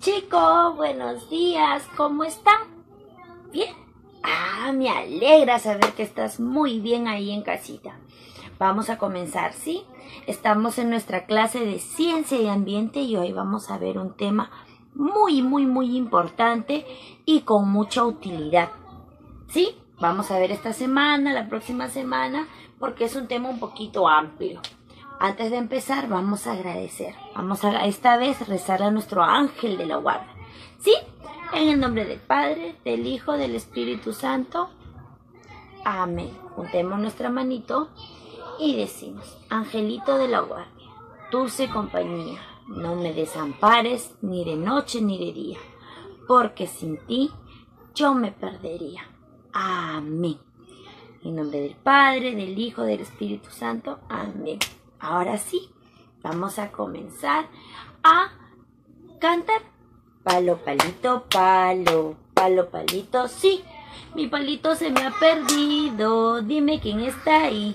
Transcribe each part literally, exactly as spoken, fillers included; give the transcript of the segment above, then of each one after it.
Chicos, buenos días, ¿cómo están? ¿Bien? Ah, me alegra saber que estás muy bien ahí en casita. Vamos a comenzar, ¿sí? Estamos en nuestra clase de Ciencia y Ambiente y hoy vamos a ver un tema muy, muy, muy importante y con mucha utilidad, ¿sí? Vamos a ver esta semana, la próxima semana, porque es un tema un poquito amplio. Antes de empezar, vamos a agradecer. Vamos a esta vez rezar a nuestro ángel de la guarda. ¿Sí? En el nombre del Padre, del Hijo, del Espíritu Santo. Amén. Juntemos nuestra manito y decimos: Angelito de la guardia, dulce compañía, no me desampares ni de noche ni de día, porque sin ti yo me perdería. Amén. En nombre del Padre, del Hijo, del Espíritu Santo. Amén. Ahora sí, vamos a comenzar a cantar. Palo, palito, palo, palo, palito, sí. Mi palito se me ha perdido, dime quién está ahí.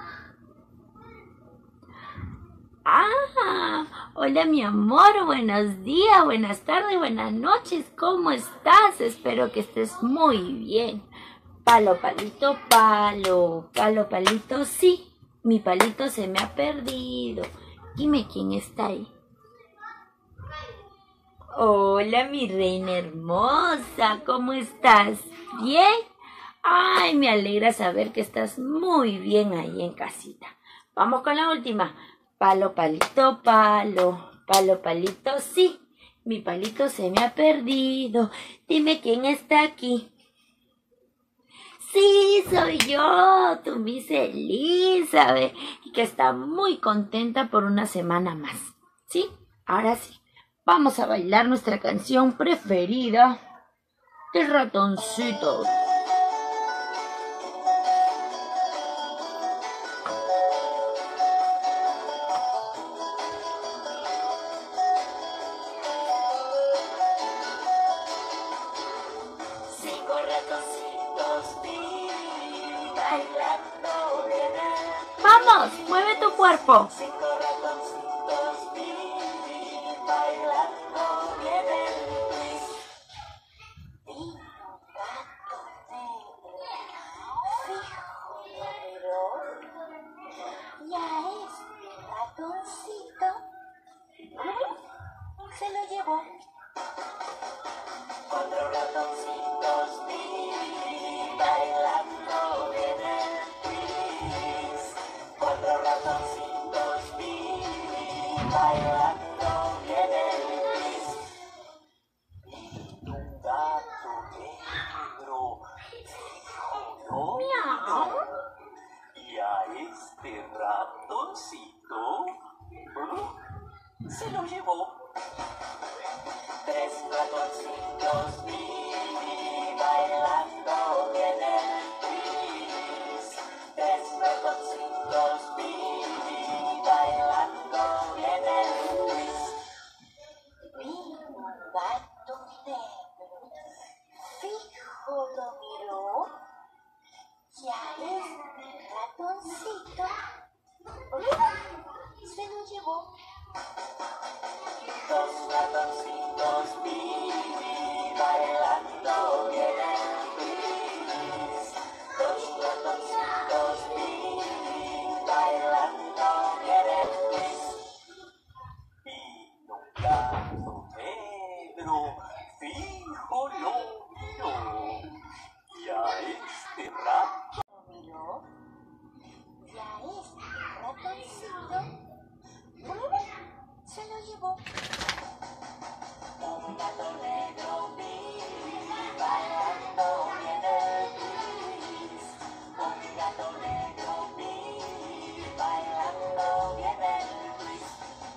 Ah, hola mi amor, buenos días, buenas tardes, buenas noches, ¿cómo estás? Espero que estés muy bien. Palo, palito, palo, palo, palito, sí. Mi palito se me ha perdido. Dime quién está ahí. Hola, mi reina hermosa. ¿Cómo estás? ¿Bien? Ay, me alegra saber que estás muy bien ahí en casita. Vamos con la última. Palo, palito, palo. Palo, palito, sí. Mi palito se me ha perdido. Dime quién está aquí. Sí, soy yo, tu Miss Elizabeth, y que está muy contenta por una semana más. ¿Sí? Ahora sí, vamos a bailar nuestra canción preferida de ratoncito. Cinco ratoncitos vi bailando vienen. ¡Vamos! ¡Mueve tu cuerpo! Cinco ratoncitos vi bailando vienen. Y un gato negro fijo lo miró, y a este ratoncito se lo llevó. Cuatro ratoncitos vi bailando vienen tris. Cuatro ratoncitos vi bailando vienen tris. Y un gato negro fijo lo miró, y a este ratoncito ¿eh? se lo llevó. Tres ratoncitos vi bailando vienen tris. Tres ratoncitos vi bailando vienen tris. Vino un gato negro, fijo lo miró, y a este ratoncito ¿eh? se lo llevó. Dos ratoncitos vi bailando vienen tris. Dos ratoncitos vi bailando vienen tris. Vino un gato negro, fijo lo miró, y a este rato lo miró, y a este ratoncito se lo llevó. Un gato negro vi bailando vienen tris. Un gato negro vi bailando vienen tris.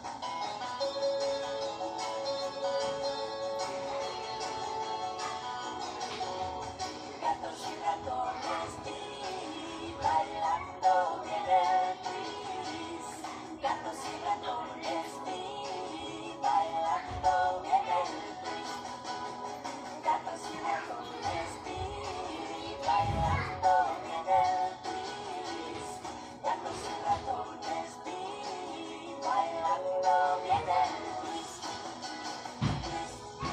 Gatos y ratones vi bailando vienen tris. Gatos y ratones vi bailando vienen tris. Gatos y ratones vi bailando vienen tris. Gatos y ratones vi bailando vienen tris.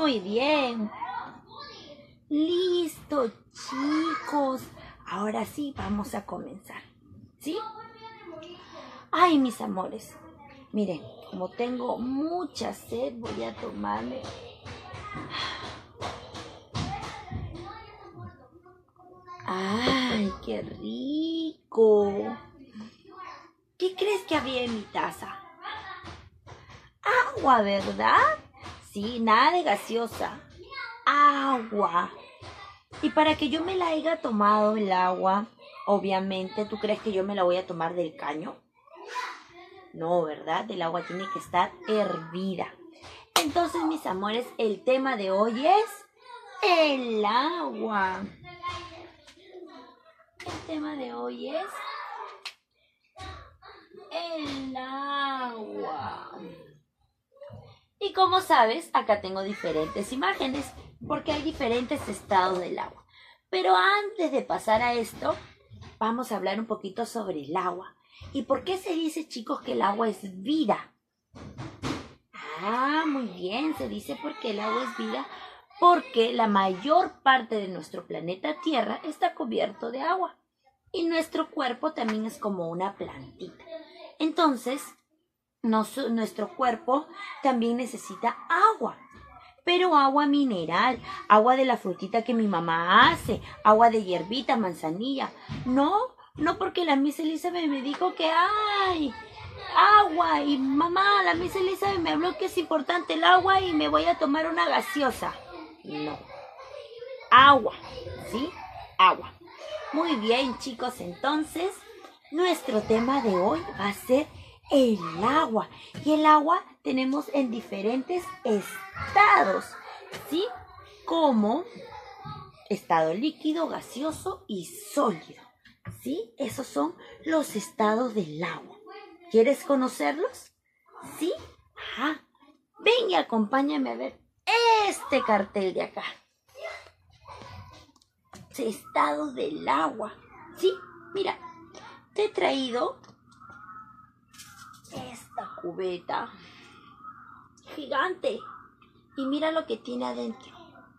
Muy bien. Listo, chicos. Ahora sí, vamos a comenzar. ¿Sí? Ay, mis amores. Miren, como tengo mucha sed, voy a tomarme... ¡Ay, qué rico! ¿Qué crees que había en mi taza? Agua, ¿verdad? Sí, nada de gaseosa. Agua. Y para que yo me la haya tomado el agua, obviamente, ¿tú crees que yo me la voy a tomar del caño? No, ¿verdad? El agua tiene que estar hervida. Entonces, mis amores, el tema de hoy es el agua. El tema de hoy es el agua. Y como sabes, acá tengo diferentes imágenes porque hay diferentes estados del agua. Pero antes de pasar a esto, vamos a hablar un poquito sobre el agua. ¿Y por qué se dice, chicos, que el agua es vida? Ah, muy bien, se dice porque el agua es vida, porque la mayor parte de nuestro planeta Tierra está cubierto de agua. Y nuestro cuerpo también es como una plantita. Entonces, nos, nuestro cuerpo también necesita agua. Pero agua mineral, agua de la frutita que mi mamá hace, agua de hierbita, manzanilla. No, no porque la Miss Elizabeth me dijo que hay agua y mamá, la Miss Elizabeth me habló que es importante el agua y me voy a tomar una gaseosa. No, agua, ¿sí? Agua. Muy bien, chicos, entonces nuestro tema de hoy va a ser el agua. Y el agua tenemos en diferentes estados, ¿sí? Como estado líquido, gaseoso y sólido, ¿sí? Esos son los estados del agua. ¿Quieres conocerlos? ¿Sí? Ajá. Ven y acompáñame a ver este cartel de acá. Estados del agua. ¿Sí? Mira, te he traído esta cubeta gigante y mira lo que tiene adentro.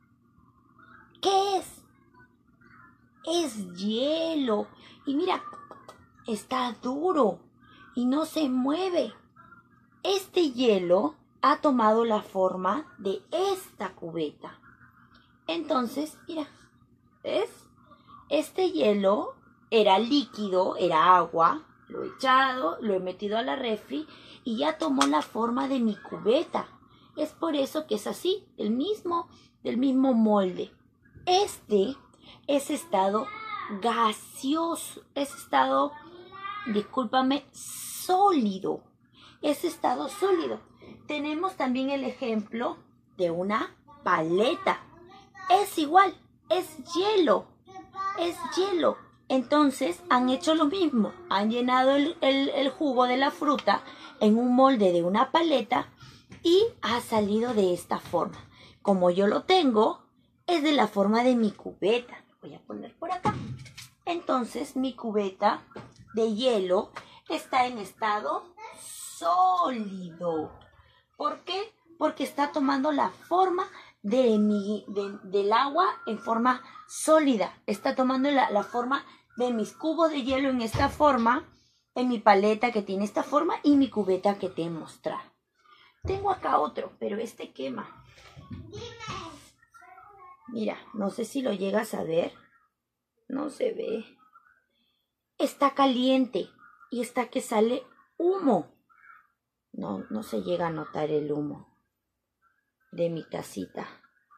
¿Qué es? Es hielo y mira, está duro y no se mueve. Este hielo ha tomado la forma de esta cubeta. Entonces, mira, ¿ves? Este hielo era líquido, era agua. Lo he echado, lo he metido a la refri y ya tomó la forma de mi cubeta. Es por eso que es así, el mismo, del mismo molde. Este es estado gaseoso, es estado, discúlpame, sólido. Es estado sólido. Tenemos también el ejemplo de una paleta. Es igual, es hielo, es hielo. Entonces han hecho lo mismo, han llenado el, el, el jugo de la fruta en un molde de una paleta y ha salido de esta forma. Como yo lo tengo, es de la forma de mi cubeta. Lo voy a poner por acá. Entonces mi cubeta de hielo está en estado sólido. ¿Por qué? Porque está tomando la forma de mi, de, del agua en forma sólida. Está tomando la, la forma de mis cubos de hielo en esta forma, en mi paleta que tiene esta forma y mi cubeta que te he mostrado. Tengo acá otro, pero este quema. Mira, no sé si lo llegas a ver. No se ve. Está caliente y está que sale humo. No, no se llega a notar el humo de mi tacita.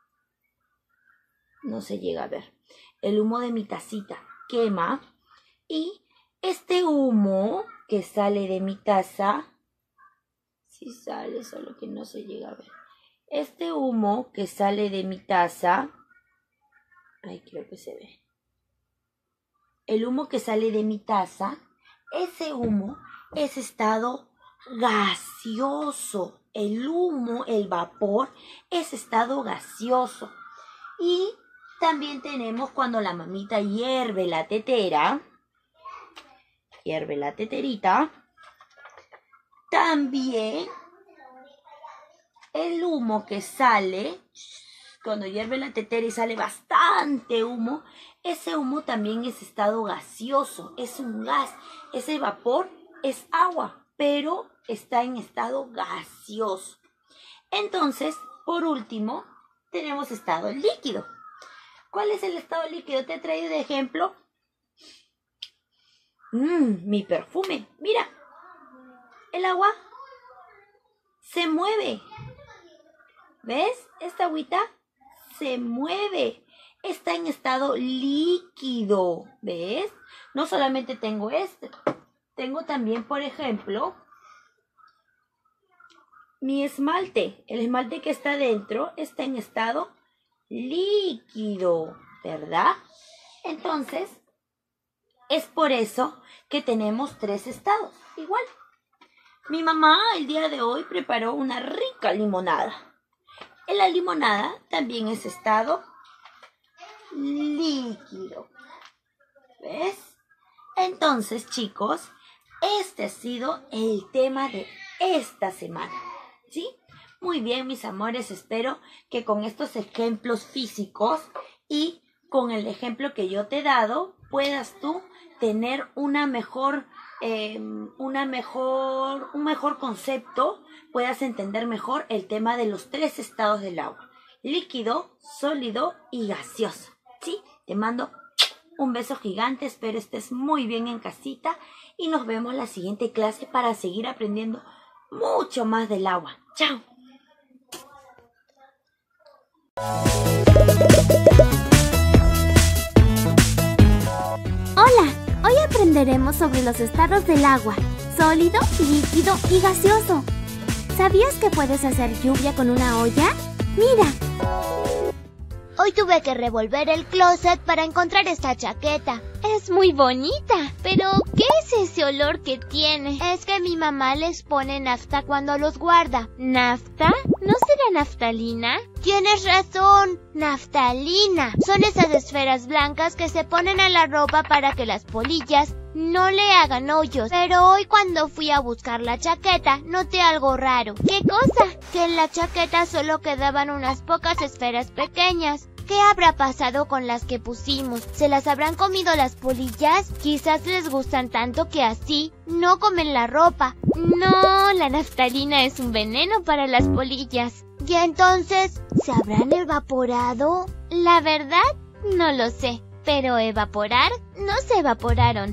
No se llega a ver. El humo de mi tacita quema y este humo que sale de mi taza, sí sale, solo que no se llega a ver. Este humo que sale de mi taza, ay, creo que se ve. El humo que sale de mi taza, ese humo es estado gaseoso. El humo, el vapor, es estado gaseoso. Y también tenemos cuando la mamita hierve la tetera, hierve la teterita, también El humo que sale, cuando hierve la tetera y sale bastante humo, ese humo también es estado gaseoso, es un gas. Ese vapor es agua, pero está en estado gaseoso. Entonces, por último, tenemos estado líquido. ¿Cuál es el estado líquido? Te he traído de ejemplo mmm, mi perfume. Mira, el agua se mueve. ¿Ves? Esta agüita se mueve. Está en estado líquido. ¿Ves? No solamente tengo este. Tengo también, por ejemplo, mi esmalte. El esmalte que está dentro está en estado líquido, ¿verdad? Entonces, es por eso que tenemos tres estados. Igual. Mi mamá el día de hoy preparó una rica limonada. En la limonada también es estado líquido. ¿Ves? Entonces, chicos, este ha sido el tema de esta semana. ¿Sí? Muy bien, mis amores. Espero que con estos ejemplos físicos y con el ejemplo que yo te he dado, puedas tú tener una mejor, eh, una mejor, un mejor concepto, puedas entender mejor el tema de los tres estados del agua: líquido, sólido y gaseoso. ¿Sí? Te mando un beso gigante, espero estés muy bien en casita y nos vemos en la siguiente clase para seguir aprendiendo mucho más del agua. ¡Chao! Hola, hoy aprenderemos sobre los estados del agua: sólido, líquido y gaseoso. ¿Sabías que puedes hacer lluvia con una olla? ¡Mira! Hoy tuve que revolver el closet para encontrar esta chaqueta. Es muy bonita, pero ¿qué es ese olor que tiene? Es que mi mamá les pone nafta cuando los guarda. ¿Nafta? ¿No será naftalina? Tienes razón, naftalina. Son esas esferas blancas que se ponen a la ropa para que las polillas no le hagan hoyos. Pero hoy cuando fui a buscar la chaqueta, noté algo raro. ¿Qué cosa? Que en la chaqueta solo quedaban unas pocas esferas pequeñas. ¿Qué habrá pasado con las que pusimos? ¿Se las habrán comido las polillas? Quizás les gustan tanto que así no comen la ropa. No, la naftalina es un veneno para las polillas. ¿Y entonces se habrán evaporado? La verdad, no lo sé, pero evaporar no se evaporaron.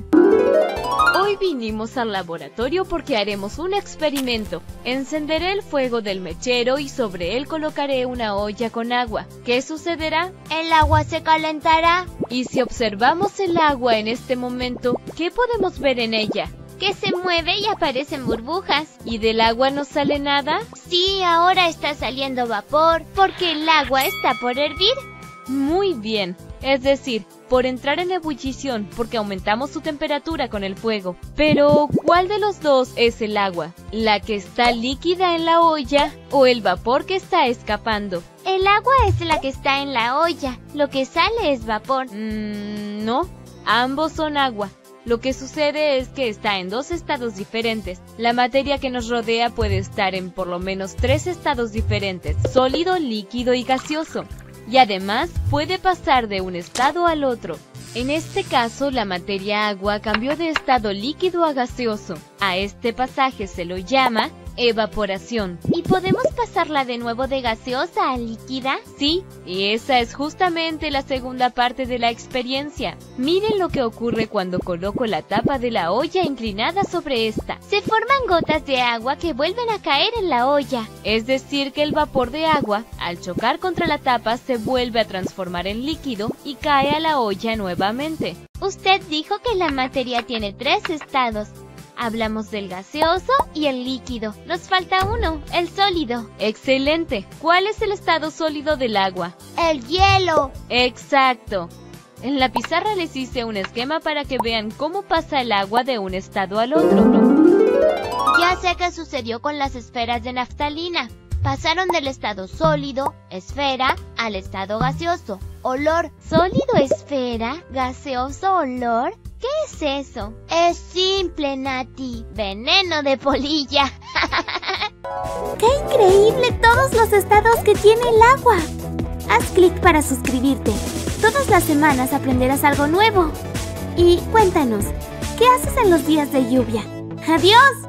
Hoy vinimos al laboratorio porque haremos un experimento. Encenderé el fuego del mechero y sobre él colocaré una olla con agua. ¿Qué sucederá? El agua se calentará. Y si observamos el agua en este momento, ¿qué podemos ver en ella? Que se mueve y aparecen burbujas. ¿Y del agua no sale nada? Sí, ahora está saliendo vapor. Porque el agua está por hervir. Muy bien. Es decir, por entrar en ebullición, porque aumentamos su temperatura con el fuego. Pero, ¿cuál de los dos es el agua? ¿La que está líquida en la olla o el vapor que está escapando? El agua es la que está en la olla. Lo que sale es vapor. Mm, no, ambos son agua. Lo que sucede es que está en dos estados diferentes. La materia que nos rodea puede estar en por lo menos tres estados diferentes: sólido, líquido y gaseoso. Y además puede pasar de un estado al otro. En este caso, la materia agua cambió de estado líquido a gaseoso. A este pasaje se lo llama evaporación. ¿Y podemos pasarla de nuevo de gaseosa a líquida? Sí, y esa es justamente la segunda parte de la experiencia. Miren lo que ocurre cuando coloco la tapa de la olla inclinada sobre esta. Se forman gotas de agua que vuelven a caer en la olla. Es decir, que el vapor de agua, al chocar contra la tapa, se vuelve a transformar en líquido y cae a la olla nuevamente. Usted dijo que la materia tiene tres estados. Hablamos del gaseoso y el líquido. Nos falta uno, el sólido. ¡Excelente! ¿Cuál es el estado sólido del agua? ¡El hielo! ¡Exacto! En la pizarra les hice un esquema para que vean cómo pasa el agua de un estado al otro. Ya sé qué sucedió con las esferas de naftalina. Pasaron del estado sólido, esfera, al estado gaseoso, olor. ¿Sólido, esfera? ¿Gaseoso, olor? ¿Qué es eso? Es simple, Nati. Veneno de polilla. ¡Qué increíble todos los estados que tiene el agua! Haz clic para suscribirte. Todas las semanas aprenderás algo nuevo. Y cuéntanos, ¿qué haces en los días de lluvia? ¡Adiós!